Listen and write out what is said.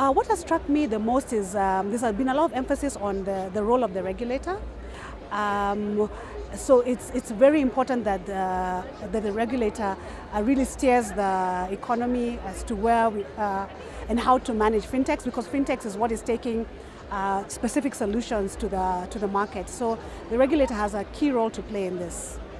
What has struck me the most is there's been a lot of emphasis on the role of the regulator. So it's very important that the regulator really steers the economy as to where we, and how to manage fintechs, because fintechs is what is taking specific solutions to the market. So the regulator has a key role to play in this.